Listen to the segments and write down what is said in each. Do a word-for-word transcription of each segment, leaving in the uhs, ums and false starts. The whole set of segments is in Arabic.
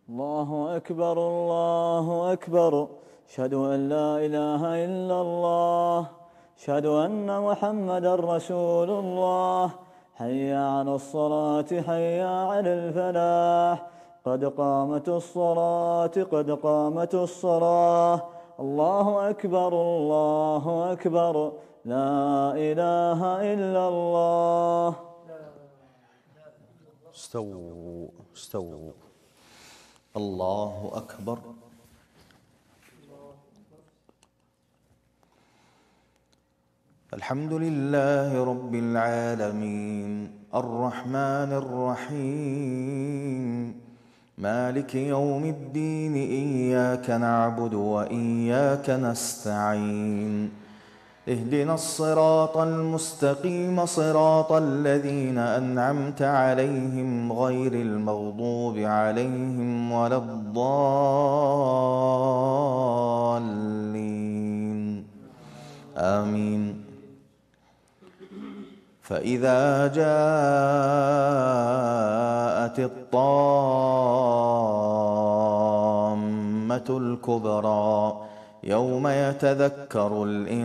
الله أكبر الله أكبر أشهد أن لا إله إلا الله أشهد أن محمدا رسول الله حي على الصلاة حي على الفلاح قد قامت الصلاة قد قامت الصلاة الله أكبر الله أكبر لا إله إلا الله. استووا استووا. الله أكبر. الحمد لله رب العالمين الرحمن الرحيم مالك يوم الدين إياك نعبد وإياك نستعين اهدنا الصراط المستقيم صراط الذين أنعمت عليهم غير المغضوب عليهم ولا الضالين آمين. فإذا جاءت الطامة الكبرى يوم يتذكر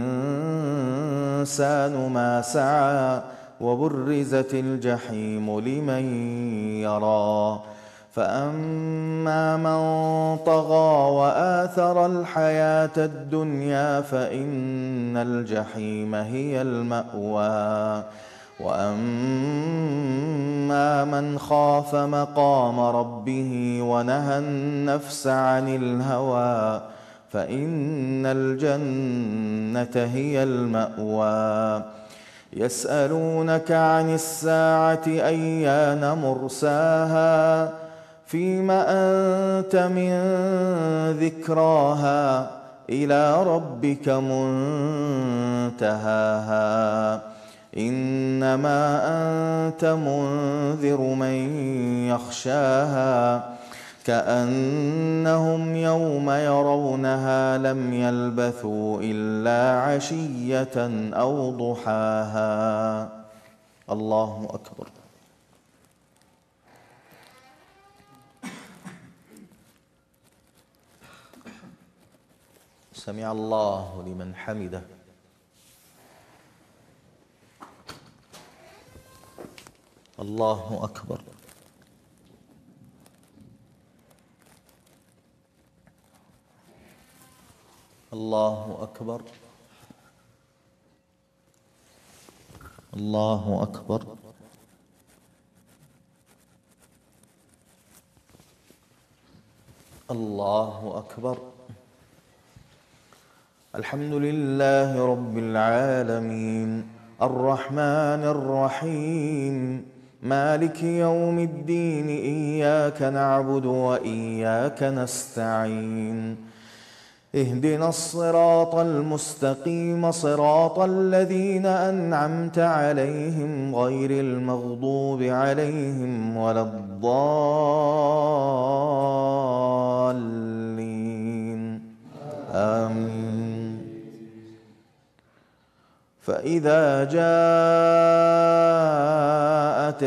الإنسان ما سعى وبرزت الجحيم لمن يرى فأما من طغى وآثر الحياة الدنيا فإن الجحيم هي المأوى وأما من خاف مقام ربه ونهى النفس عن الهوى فإن الجنة هي المأوى يسألونك عن الساعة أيان مرساها فيم أنت من ذكراها إلى ربك منتهاها إنما أنت منذر من يخشاها كأنهم يوم يرونها لم يلبثوا إلا عشية أو ضحاها. الله أكبر. سمع الله لمن حمده. الله أكبر. الله أكبر. الله أكبر. الله أكبر. الحمد لله رب العالمين الرحمن الرحيم مالك يوم الدين إياك نعبد وإياك نستعين اهدنا الصراط المستقيم صراط الذين أنعمت عليهم غير المغضوب عليهم ولا الضالين آمين. فإذا جاءت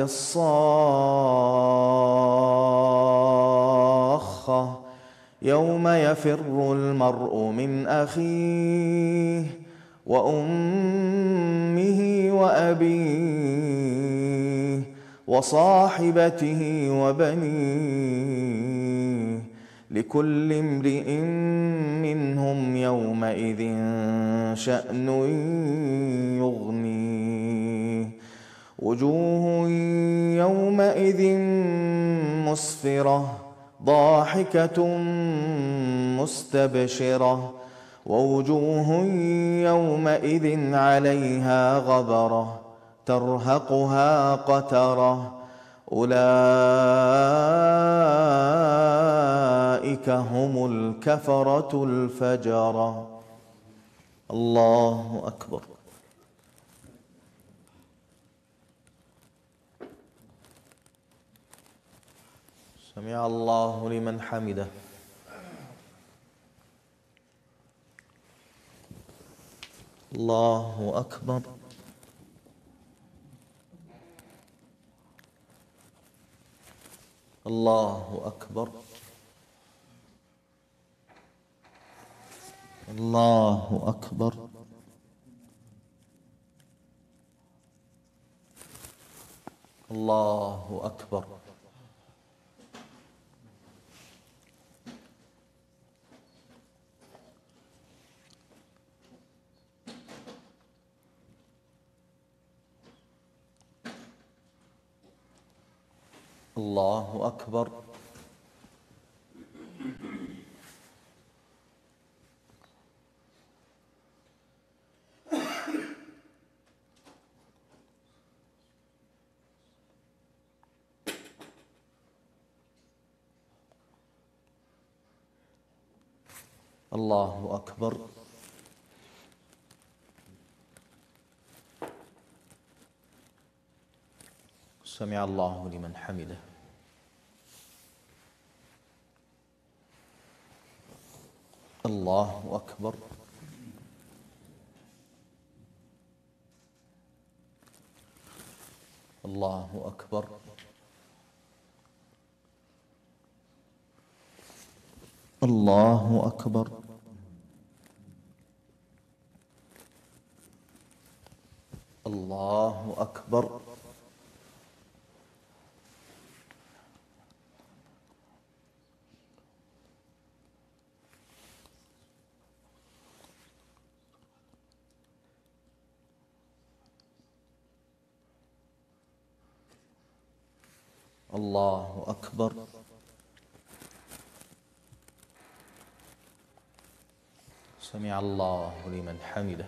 الصاخة يوم يفر المرء من أخيه وأمه وأبيه وصاحبته وبنيه لكل امرئ منهم يومئذ شأن يغنيه وجوه يومئذ مسفرة ضاحكة مستبشرة ووجوه يومئذ عليها غبرة ترهقها قترة أولئك هم الكفرة الفجرة. الله أكبر. سمع الله لمن حمده. الله أكبر. الله أكبر. الله أكبر. الله أكبر. الله أكبر. الله أكبر. سمع الله لمن حمده. الله أكبر. الله أكبر. الله أكبر. الله أكبر. الله أكبر. سمع الله لمن حمده.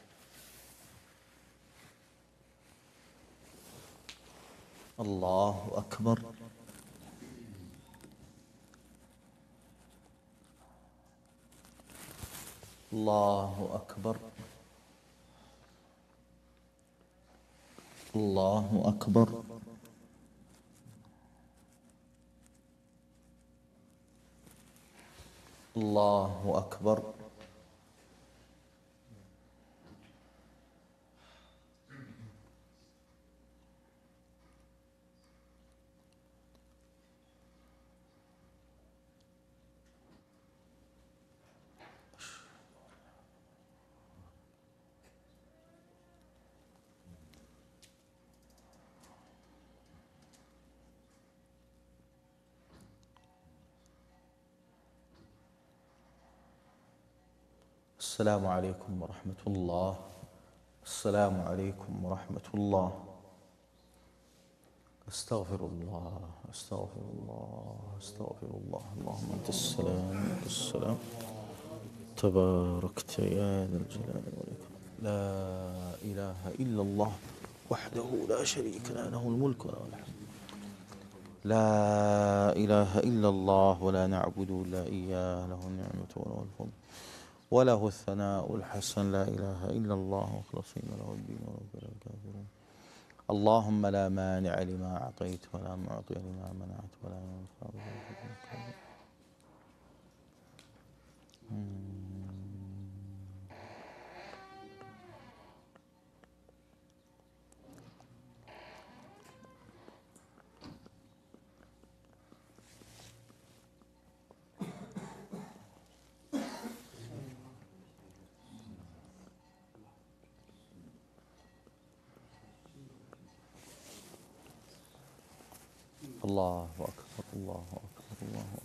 الله أكبر. الله أكبر. الله أكبر. الله أكبر. السلام عليكم ورحمة الله. السلام عليكم ورحمة الله. أستغفر الله أستغفر الله أستغفر الله. اللهم أنت السلام أنت السلام تباركت يا ذا الجلال والإكرام. لا إله إلا الله وحده لا شريك له، له الملك وله الحمد. لا إله إلا الله ولا نعبد إلا إياه، له النعمة وله الفضل وله الثناء الحسن. لا إله إلا الله مخلصين له الدين ولو كره الكافرون. اللهم لا مانع لما أعطيت ولا معطي لما منعت ولا ينفع ذا الجد منك. الله أكبر الله أكبر الله أكبر.